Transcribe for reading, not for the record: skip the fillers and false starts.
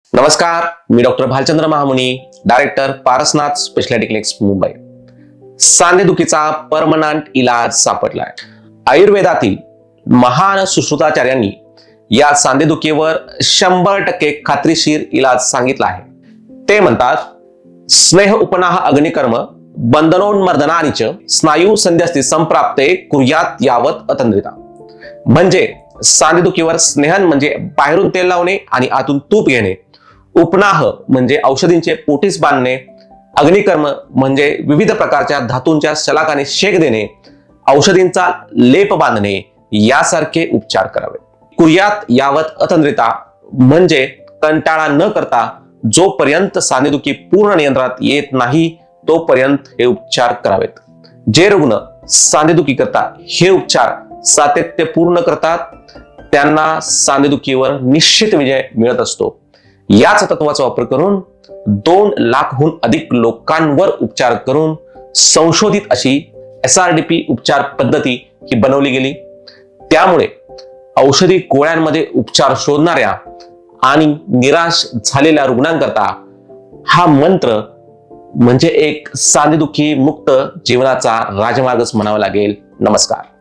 नमस्कार, मी doctor Bhalchandra Mahamuni, director Parasnath speciality clinics Mumbai. सांधेदुखीचा परमनंट इलाज सापडलाय. आयुर्वेदातील महान सुश्रुताचार्यांनी या सांधेदुखीवर 100% खात्रीशीर इलाज सांगितला आहे. ते म्हणतात, स्नेह उपनाह अग्निकर्म बंधनोन्मर्दनानिच स्नायू संध्यस्ती संप्राप्ते कुर्यात यावत अतंद्रिता. म्हणजे सांधेदुखीवर स्नेहन म्हणजे बाहेरून तेल लावणे आणि आतून तूप घेणे, उपनाह म्हणजे औषधींचे पोटीस बांधणे, अग्निकर्म म्हणजे विविध प्रकारच्या धातूंच्या शलाकाने शेक देणे, औषधींचा लेप बांधणे यासारखे उपचार करावे. कुर्यात यावत अतंद्रिता म्हणजे कंटाळा न करता जोपर्यंत सांधेदुखी पूर्ण नियंत्रणात येत नाही तोपर्यंत हे उपचार करावेत. जे रुग्ण सांधेदुखी करता हे उपचार सातत्यपूर्ण करतात त्यांना सांधेदुखीवर निश्चित विजय मिळत असतो. याच तत्वाचा वापर करून 2 लाखहून अधिक लोकांवर उपचार करून संशोधित अशी SRDP उपचार पद्धती ही बनवली गेली. त्यामुळे औषधी गोळ्यांमध्ये उपचार शोधणाऱ्या आणि निराश झालेल्या रुग्णांकरता हा मंत्र म्हणजे एक सांधेदुखी मुक्त जीवनाचा राजमार्गच म्हणावा लागेल. नमस्कार.